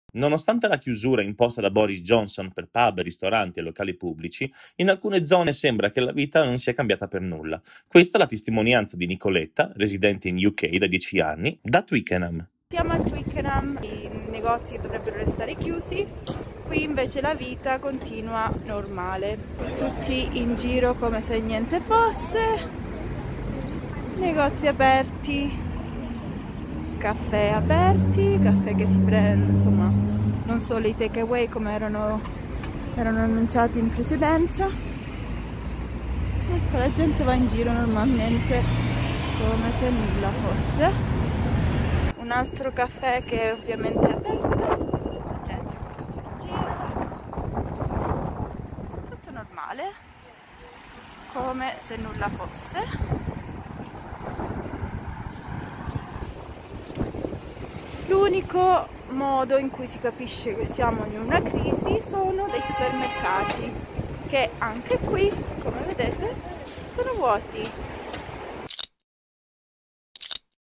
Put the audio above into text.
Nonostante la chiusura imposta da Boris Johnson per pub, ristoranti e locali pubblici, in alcune zone sembra che la vita non sia cambiata per nulla. Questa è la testimonianza di Nicoletta, residente in UK da 10 anni, da Twickenham. Siamo a Twickenham, i negozi dovrebbero restare chiusi, qui invece la vita continua normale. Tutti in giro come se niente fosse, negozi aperti, caffè aperti, caffè che si prende, insomma, non solo i take away come erano annunciati in precedenza. Ecco, la gente va in giro normalmente come se nulla fosse. Un altro caffè che ovviamente è aperto, la gente col caffè in giro, ecco. Tutto normale, come se nulla fosse. L'unico modo in cui si capisce che siamo in una crisi sono dei supermercati, che anche qui, come vedete, sono vuoti.